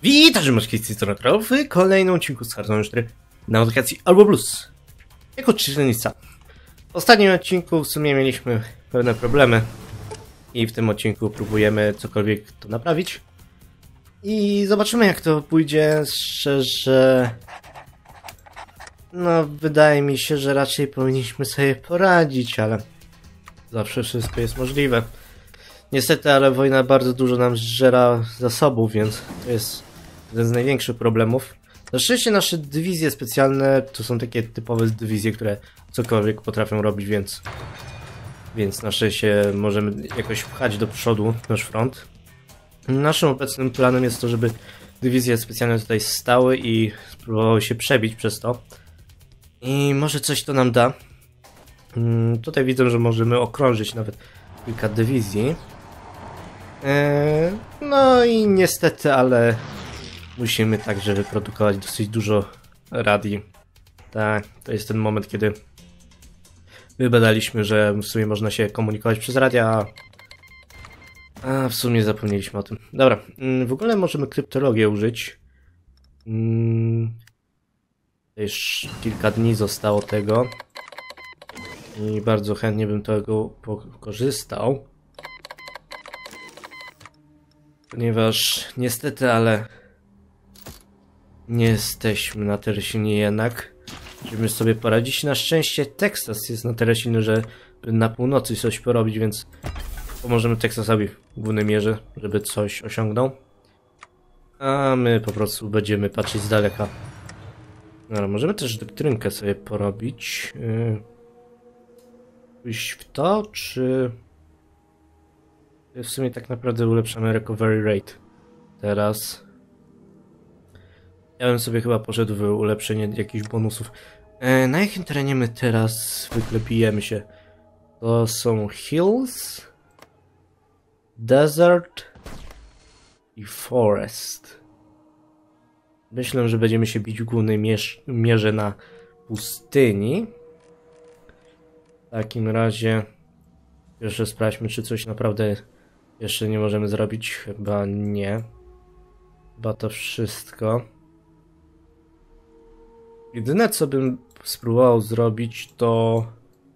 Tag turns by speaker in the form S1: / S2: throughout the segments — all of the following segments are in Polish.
S1: Witajcie moczki z strony w kolejnym odcinku z Hearthstone 4 na aplikacji Albo Plus jako czytelnica. W ostatnim odcinku w sumie mieliśmy pewne problemy i w tym odcinku próbujemy cokolwiek to naprawić i zobaczymy, jak to pójdzie. Szczerze, no wydaje mi się, że raczej powinniśmy sobie poradzić, ale zawsze wszystko jest możliwe. Niestety, ale wojna bardzo dużo nam zżera zasobów, więc to jest jeden z największych problemów. Na szczęście nasze dywizje specjalne to są takie typowe dywizje, które cokolwiek potrafią robić, więc na szczęście możemy jakoś pchać do przodu nasz front. Naszym obecnym planem jest to, żeby dywizje specjalne tutaj stały i spróbowały się przebić przez to. I może coś to nam da. Tutaj widzę, że możemy okrążyć nawet kilka dywizji. No i niestety, ale musimy także wyprodukować dosyć dużo radii. Tak, to jest ten moment, kiedy wybadaliśmy, że w sumie można się komunikować przez radia, a w sumie zapomnieliśmy o tym. Dobra, w ogóle możemy kryptologię użyć. Już kilka dni zostało tego i bardzo chętnie bym tego korzystał. Ponieważ niestety, ale nie jesteśmy na tyle silni jednak, żeby sobie poradzić. Na szczęście Texas jest na tyle silny, że na północy coś porobić, więc pomożemy Texasowi w głównej mierze, żeby coś osiągnął. A my po prostu będziemy patrzeć z daleka. No, możemy też doktrynkę sobie porobić. Pójść w to, czy... W sumie tak naprawdę ulepszamy recovery rate. Teraz. Ja bym sobie chyba poszedł w ulepszenie jakichś bonusów. Na jakim terenie my teraz zwykle bijemy się? To są hills, desert i forest. Myślę, że będziemy się bić w głównej mierze na pustyni. W takim razie jeszcze sprawdźmy, czy coś naprawdę jeszcze nie możemy zrobić. Chyba nie. Chyba to wszystko. Jedyne, co bym spróbował zrobić, to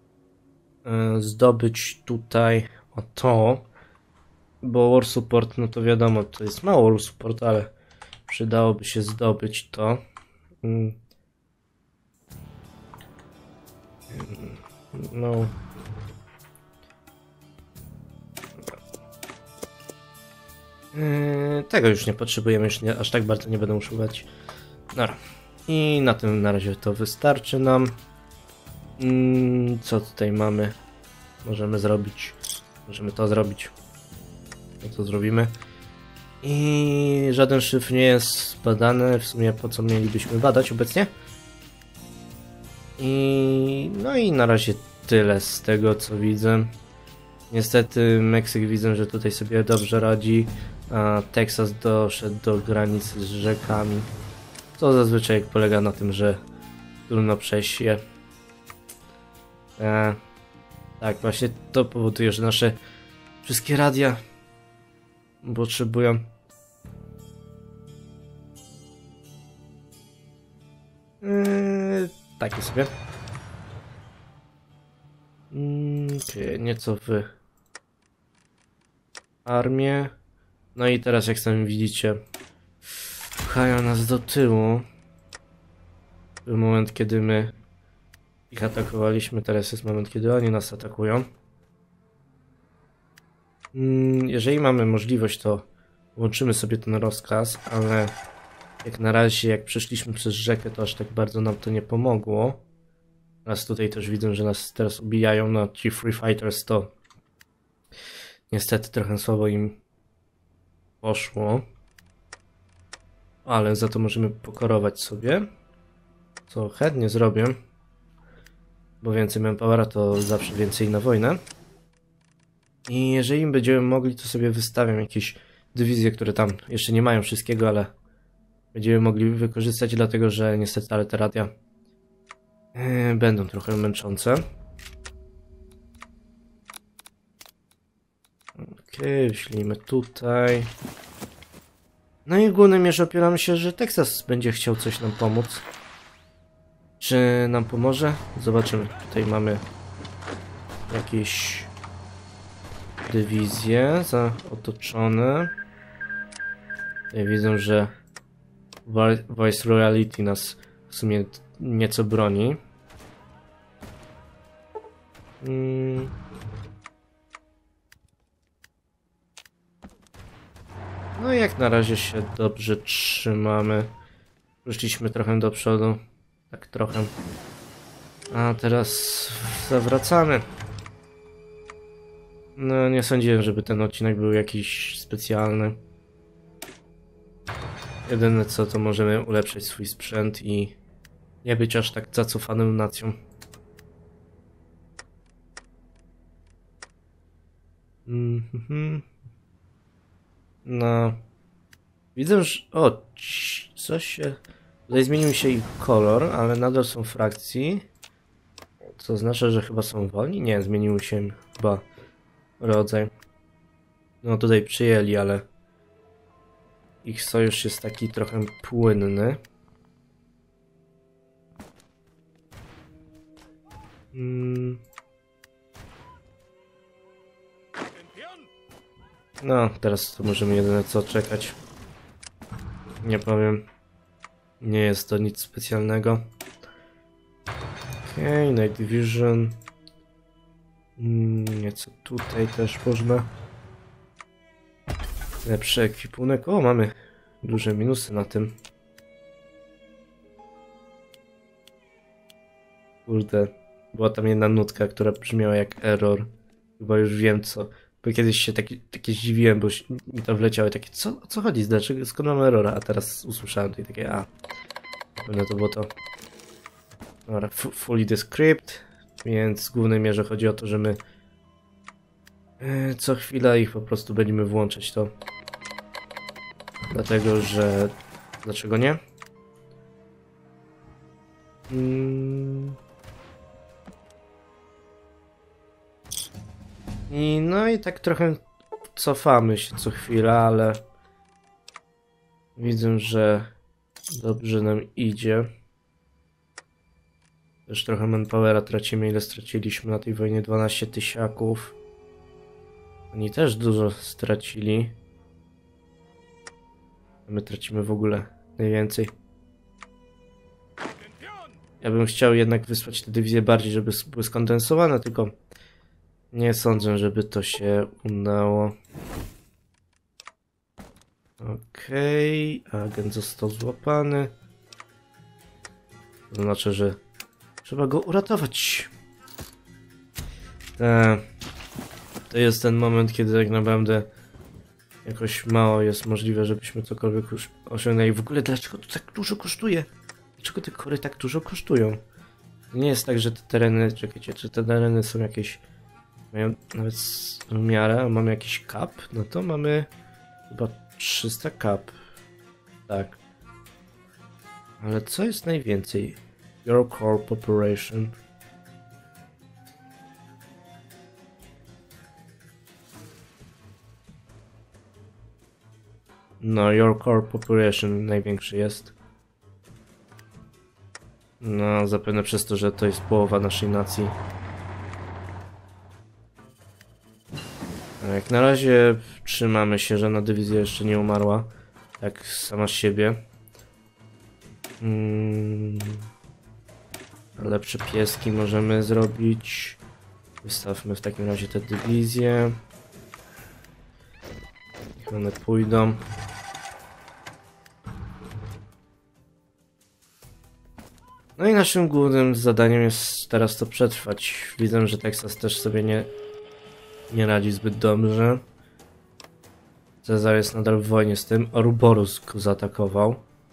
S1: zdobyć tutaj o to, bo war support, no to wiadomo, to jest mało war support, ale przydałoby się zdobyć to. No. Tego już nie potrzebujemy, już nie, aż tak bardzo nie będę używać. Dobra. I na tym na razie to wystarczy nam. Co tutaj mamy? Możemy zrobić. Możemy to zrobić. To zrobimy. I żaden szyfr nie jest badany. W sumie po co mielibyśmy badać obecnie? No i na razie tyle z tego, co widzę. Niestety Meksyk widzę, że tutaj sobie dobrze radzi, a Teksas doszedł do granicy z rzekami, co zazwyczaj polega na tym, że trudno przejść je. Tak, właśnie to powoduje, że nasze wszystkie radia potrzebują takie sobie. Nieco w armię. No i teraz, jak sami widzicie, pchają nas do tyłu. Był moment, kiedy my ich atakowaliśmy, teraz jest moment, kiedy oni nas atakują. Jeżeli mamy możliwość, to włączymy sobie ten rozkaz, ale jak na razie, jak przeszliśmy przez rzekę, to aż tak bardzo nam to nie pomogło. Teraz tutaj też widzę, że nas teraz ubijają, no ci Free Fighters to niestety trochę słabo im poszło. Ale za to możemy pokorować sobie, co chętnie zrobię, bo więcej manpowera to zawsze więcej na wojnę. I jeżeli będziemy mogli, to sobie wystawiam jakieś dywizje, które tam jeszcze nie mają wszystkiego, ale będziemy mogli wykorzystać, dlatego że niestety ale te radia będą trochę męczące. Okej, wyślijmy tutaj. No i w głównej mierze opieramy się, że Teksas będzie chciał coś nam pomóc. Czy nam pomoże? Zobaczymy. Tutaj mamy jakieś dywizje otoczone. Tutaj widzę, że Voice Royalty nas w sumie nieco broni. No i jak na razie się dobrze trzymamy. Ruszyliśmy trochę do przodu. Tak trochę. A teraz zawracamy. No nie sądziłem, żeby ten odcinek był jakiś specjalny. Jedyne co, to możemy ulepszyć swój sprzęt i nie być aż tak zacofaną nacją. No. Widzę, że... O, coś się... Tutaj zmienił się ich kolor, ale nadal są w frakcji. Co oznacza, że chyba są wolni? Nie, zmienił się im chyba rodzaj. No tutaj przyjęli, ale... Ich sojusz jest taki trochę płynny. No, teraz to możemy jedyne co czekać. Nie powiem. Nie jest to nic specjalnego. Okej, Night Division. Nieco tutaj też można. Lepszy ekwipunek. O, mamy duże minusy na tym. Kurde. Była tam jedna nutka, która brzmiała jak error. Chyba już wiem co. Bo kiedyś się takie zdziwiłem, bo mi to wleciało takie, o co chodzi? Dlaczego? Skąd mamy errora? A teraz usłyszałem tutaj takie, pewnie to było to. Dobra, fully descript. Więc w głównej mierze chodzi o to, że my co chwila ich po prostu będziemy włączać to. Dlatego, że... Dlaczego nie? I no i tak trochę cofamy się co chwila, ale widzę, że dobrze nam idzie. Też trochę manpowera tracimy, ile straciliśmy na tej wojnie, 12 tysiaków. Oni też dużo stracili. A my tracimy w ogóle najwięcej. Ja bym chciał jednak wysłać te dywizje bardziej, żeby były skondensowane, tylko nie sądzę, żeby to się udało. Okej, agent został złapany. To znaczy, że trzeba go uratować. To jest ten moment, kiedy tak naprawdę jakoś mało jest możliwe, żebyśmy cokolwiek już osiągnęli. W ogóle dlaczego to tak dużo kosztuje? Dlaczego te kory tak dużo kosztują? To nie jest tak, że te tereny... Czekajcie, czy te tereny są jakieś... Mają nawet w miarę, a mamy jakiś cap? No to mamy chyba 300 cap. Tak. Ale co jest najwięcej? Your core population. No, your core population największy jest. No, zapewne przez to, że to jest połowa naszej nacji. Jak na razie trzymamy się, że na dywizja jeszcze nie umarła. Tak sama z siebie. Lepsze pieski możemy zrobić. Wystawmy w takim razie te dywizje. Niech one pójdą. No i naszym głównym zadaniem jest teraz to przetrwać. Widzę, że Teksas też sobie nie radzi zbyt dobrze. Cezar jest nadal w wojnie z tym. Ouroboros go zaatakował.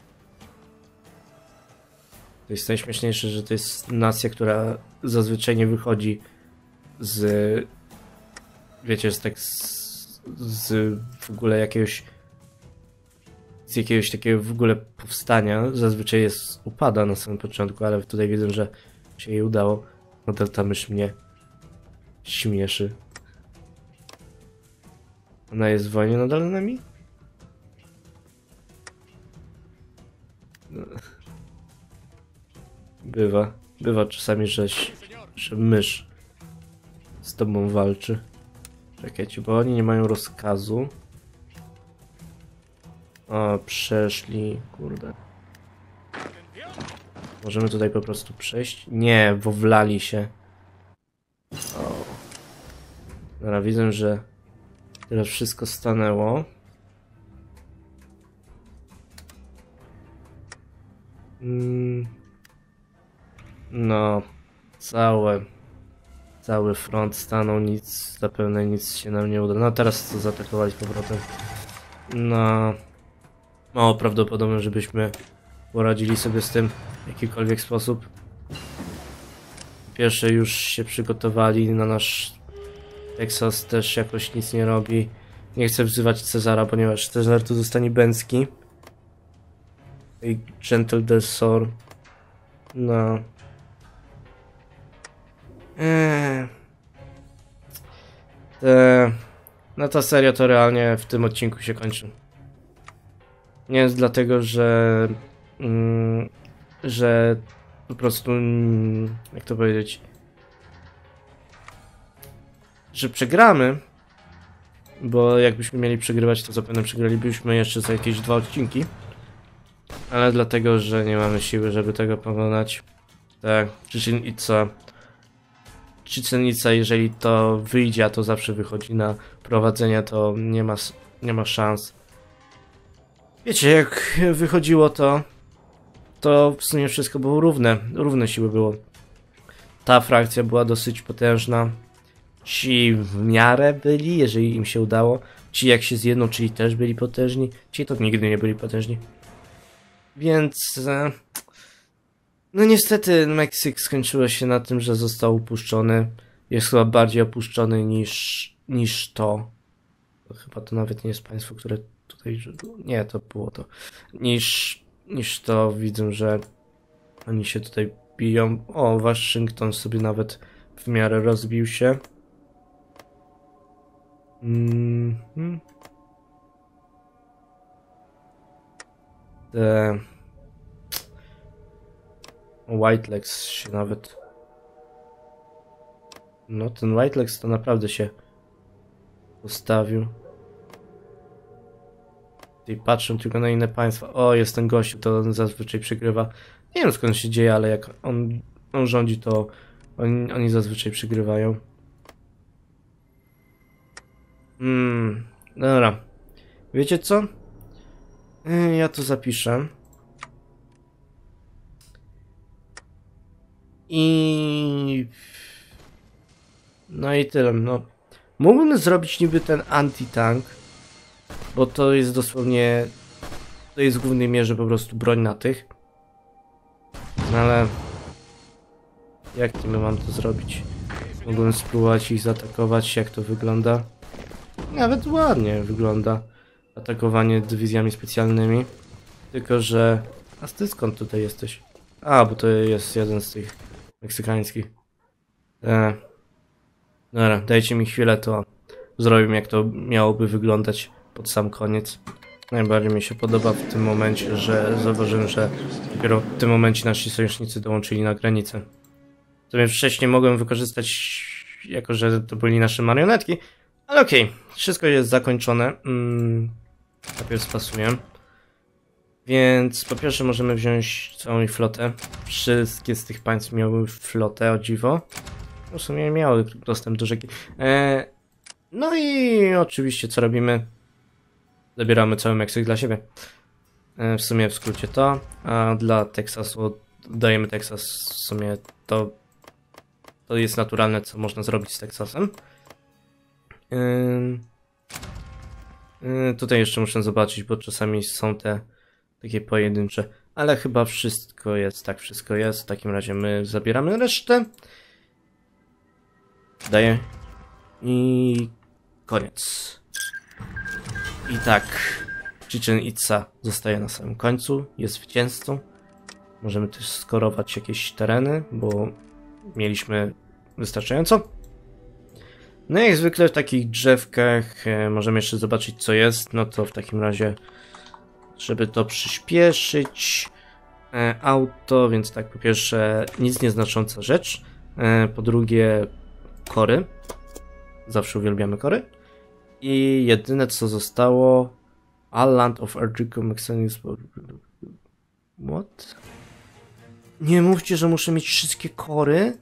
S1: To jest najśmieszniejsze, że to jest nacja, która zazwyczaj nie wychodzi z... Wiecie, z w ogóle jakiegoś... Z jakiegoś takiego w ogóle powstania. Zazwyczaj upada na samym początku, ale tutaj widzę, że się jej udało. Nadal ta mysz mnie śmieszy. Ona jest w wojnie nadal z nami? Bywa czasami, że mysz z tobą walczy. Czekajcie, bo oni nie mają rozkazu. O, przeszli, kurde. Możemy tutaj po prostu przejść? Nie, wowlali się. O. Dobra, widzę, że teraz wszystko stanęło. No, cały front stanął, zapewne nic się nam nie uda. No teraz co zaatakowali z powrotem. No, mało prawdopodobne, żebyśmy poradzili sobie z tym w jakikolwiek sposób. Pierwsze już się przygotowali na nasz Texas, też jakoś nic nie robi. Nie chcę wzywać Cezara, ponieważ Cezar tu zostanie bęcki. I Gentle Delsor. No. No ta seria to realnie w tym odcinku się kończy. Nie jest dlatego, że po prostu, jak to powiedzieć, że przegramy, bo jakbyśmy mieli przegrywać, to zapewne przegralibyśmy jeszcze za jakieś 2 odcinki, ale dlatego, że nie mamy siły, żeby tego pokonać. Tak, Czytelnica, jeżeli to wyjdzie, a to zawsze wychodzi na prowadzenie, to nie ma szans. Wiecie, jak wychodziło to w sumie wszystko było równe siły było. Ta frakcja była dosyć potężna. Ci w miarę byli, jeżeli im się udało. Ci jak się zjednoczyli też byli potężni. Ci to nigdy nie byli potężni. Więc... no niestety Meksyk skończyło się na tym, że został upuszczony. Jest chyba bardziej opuszczony niż to. Chyba to nawet nie jest państwo, które tutaj... Nie, to było to. Niż to widzę, że oni się tutaj biją. O, Waszyngton sobie nawet w miarę rozbił się. Whitelegs się nawet... No, ten Whitelegs to naprawdę się postawił. I patrzę tylko na inne państwa. O, jest ten gościu, to on zazwyczaj przegrywa. Nie wiem skąd się dzieje, ale jak on rządzi, to oni zazwyczaj przegrywają. Dobra. Wiecie co? Ja to zapiszę. No i tyle. No. Mógłbym zrobić niby ten anti-tank, bo to jest dosłownie... To jest w głównej mierze po prostu broń na tych. No ale... Jak niby mam to zrobić? Mogłem spróbować ich zaatakować, jak to wygląda. Nawet ładnie wygląda atakowanie dywizjami specjalnymi. Tylko że... A ty skąd tutaj jesteś? A, bo to jest jeden z tych meksykańskich. Dobra, dajcie mi chwilę, to zrobimy, jak to miałoby wyglądać pod sam koniec. Najbardziej mi się podoba w tym momencie, że zauważyłem, że dopiero w tym momencie nasi sojusznicy dołączyli na granicę. To więc wcześniej mogłem wykorzystać, jako że to byli nasze marionetki, ale okej, wszystko jest zakończone. Najpierw spasuję. Więc po pierwsze możemy wziąć całą ich flotę. Wszystkie z tych państw miały flotę, o dziwo. W sumie miały dostęp do rzeki. No i oczywiście co robimy? Zabieramy cały Meksyk dla siebie. W sumie w skrócie to. A dla Teksasu dajemy Teksas. W sumie to jest naturalne, co można zrobić z Teksasem. Tutaj jeszcze muszę zobaczyć, bo czasami są te takie pojedyncze. Ale chyba wszystko jest. Tak, wszystko jest. W takim razie my zabieramy resztę. Daję. I koniec. I tak. Chichen Itza zostaje na samym końcu. Jest zwycięzcą. Możemy też skorować jakieś tereny, bo mieliśmy wystarczająco. No i jak zwykle w takich drzewkach możemy jeszcze zobaczyć, co jest. No to w takim razie, żeby to przyspieszyć, Auto, więc tak, po pierwsze nic nieznacząca rzecz. Po drugie kory. Zawsze uwielbiamy kory. I jedyne co zostało... All Land of Argico Mexanis... What? Nie mówcie, że muszę mieć wszystkie kory.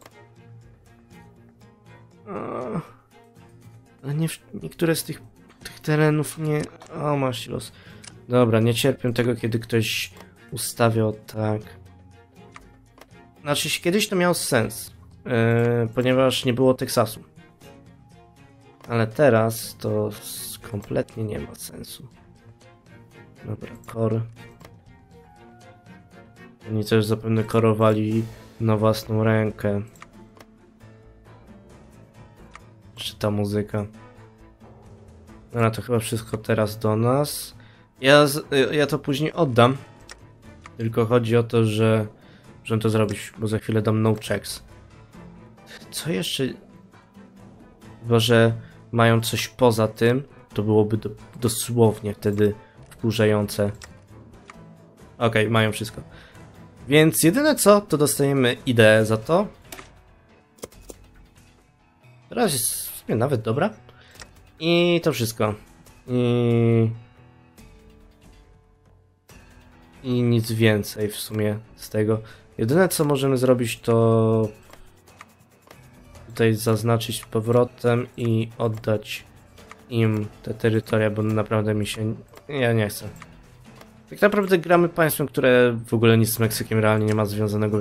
S1: Ale nie, niektóre z tych terenów nie... O, masz los. Dobra, nie cierpię tego, kiedy ktoś ustawiał tak. Znaczy, kiedyś to miało sens, ponieważ nie było Teksasu. Ale teraz to kompletnie nie ma sensu. Dobra, kor. Oni też zapewne korowali na własną rękę. Czy ta muzyka? No to chyba wszystko teraz do nas. Ja to później oddam. Tylko chodzi o to, że muszę to zrobić, bo za chwilę dam no checks. Co jeszcze? Chyba, że mają coś poza tym, to byłoby dosłownie wtedy wkurzające. Okej, mają wszystko. Więc jedyne co, to dostajemy ideę za to. Teraz jest w sumie nawet dobra. I to wszystko. I nic więcej w sumie z tego. Jedyne co możemy zrobić to tutaj zaznaczyć z powrotem i oddać im te terytoria, bo naprawdę mi się... Ja nie chcę. Tak naprawdę gramy państwem, które w ogóle nic z Meksykiem realnie nie ma związanego,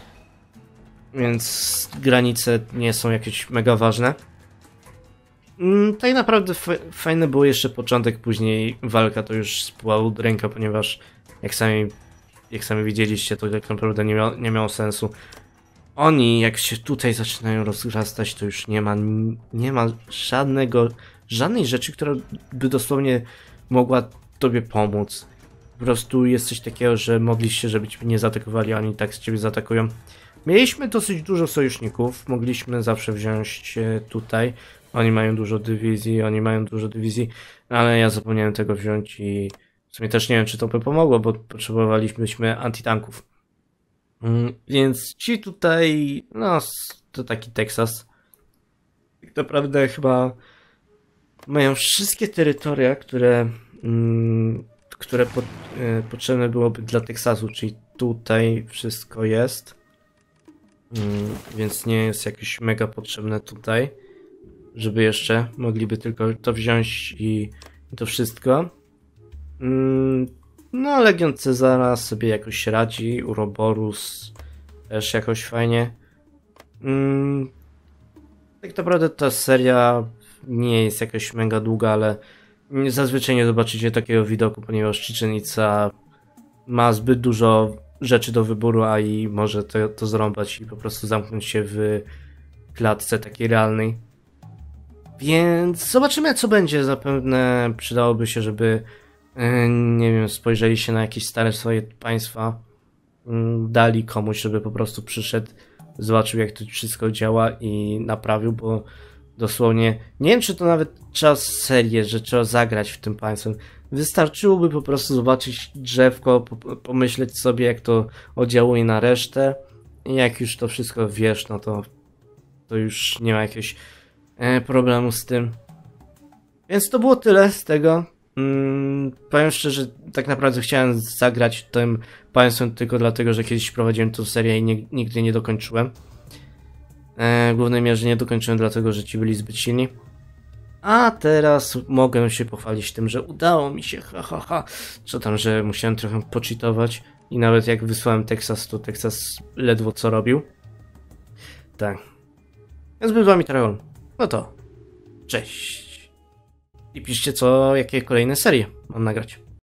S1: więc granice nie są jakieś mega ważne. Tak naprawdę fajny był jeszcze początek, później walka to już spłała od ręka, ponieważ jak sami widzieliście, to tak naprawdę nie miało sensu. Oni, jak się tutaj zaczynają rozrastać, to już nie ma żadnej rzeczy, która by dosłownie mogła tobie pomóc. Po prostu jest coś takiego, że modlisz się, żeby cię nie zaatakowali, a oni tak z ciebie zaatakują. Mieliśmy dosyć dużo sojuszników, mogliśmy zawsze wziąć tutaj. Oni mają dużo dywizji, ale ja zapomniałem tego wziąć i w sumie też nie wiem, czy to by pomogło, bo potrzebowaliśmy antitanków. Więc ci tutaj, no, to taki Teksas. Tak naprawdę chyba mają wszystkie terytoria, które potrzebne byłoby dla Teksasu, czyli tutaj wszystko jest. Więc nie jest jakieś mega potrzebne tutaj, żeby jeszcze mogliby tylko to wziąć i to wszystko. No, Legion Cezara sobie jakoś radzi, Uroboros też jakoś fajnie. Tak naprawdę ta seria nie jest jakaś mega długa, ale zazwyczaj nie zobaczycie takiego widoku, ponieważ Chichen Itza ma zbyt dużo rzeczy do wyboru, a i może to zrąbać i po prostu zamknąć się w klatce takiej realnej. Więc zobaczymy, co będzie. Zapewne przydałoby się, żeby nie wiem, spojrzeli się na jakieś stare swoje państwa, dali komuś, żeby po prostu przyszedł, zobaczył, jak to wszystko działa i naprawił, bo dosłownie nie wiem, czy to nawet trzeba serię, że trzeba zagrać w tym państwem. Wystarczyłoby po prostu zobaczyć drzewko, pomyśleć sobie, jak to oddziałuje na resztę i jak już to wszystko wiesz, no to już nie ma jakiegoś problemu z tym. Więc to było tyle z tego. Powiem szczerze, tak naprawdę chciałem zagrać tym państwem tylko dlatego, że kiedyś prowadziłem tę serię i nigdy nie dokończyłem. W głównej mierze nie dokończyłem dlatego, że ci byli zbyt silni. A teraz mogę się pochwalić tym, że udało mi się, Co tam, że musiałem trochę pocheatować i nawet jak wysłałem Teksas, to Teksas ledwo co robił. Tak. Więc był z wami Tragon. No to, cześć. I piszcie jakie kolejne serie mam nagrać.